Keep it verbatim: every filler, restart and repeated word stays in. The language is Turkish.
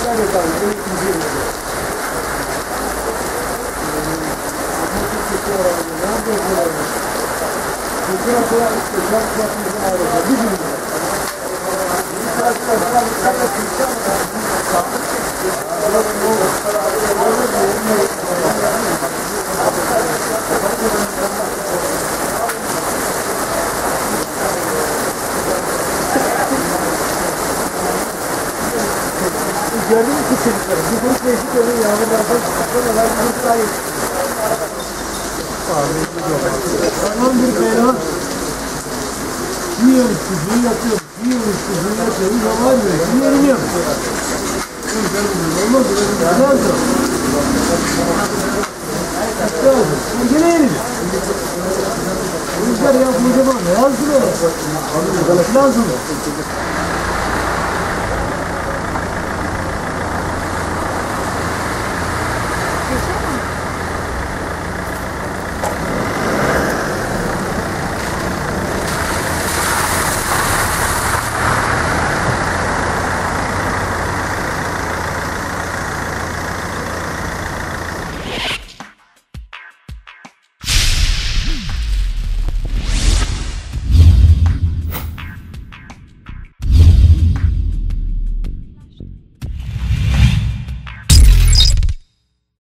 Gördün mü çocukları? Bir grup değişik oluyor yağmurlardan çıkartmalar bir grup daha yok. Tamam bir beyler. Yiyoruz kuzuyu yatıyoruz. Yiyoruz kuzuyu yatıyoruz. Ama var mı? Yiyelim yok. Olmaz. Lazım. Lazım. Gene yiyelim. Rüzgar ya kocaman. Lazım. Lazım.